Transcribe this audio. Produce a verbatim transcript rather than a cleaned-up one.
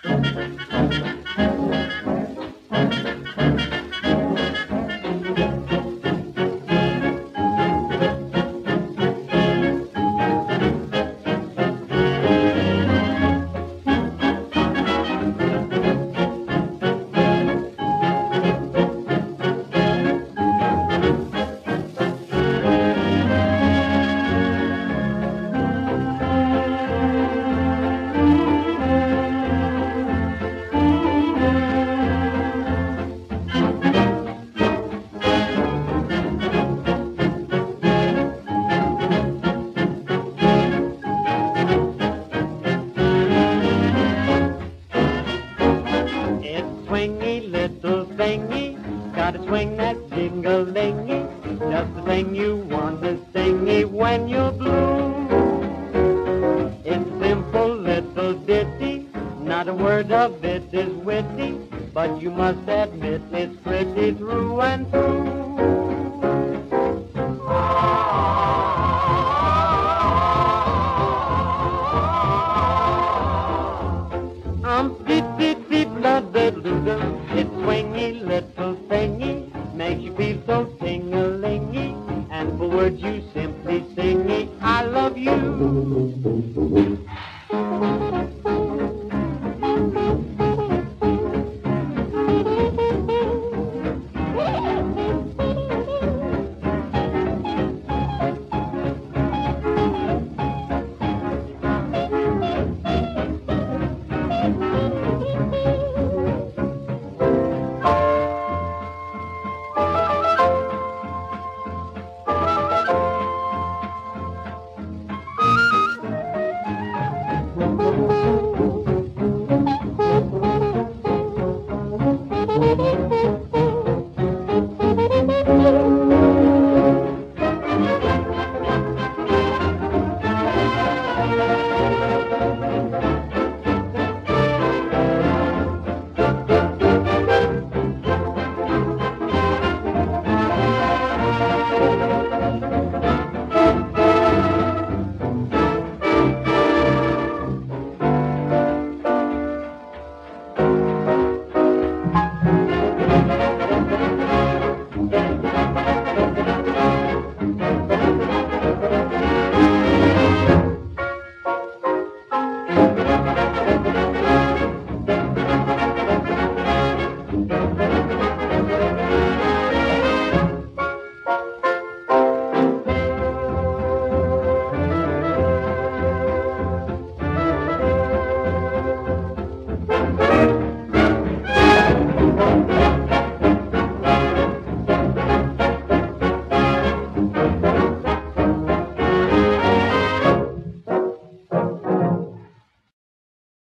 Swingy little thingy, gotta swing that jingle-lingy, just the thing you want to singy when you're blue. It's a simple little ditty, not a word of it is witty, but you must admit it's pretty through and through. I'm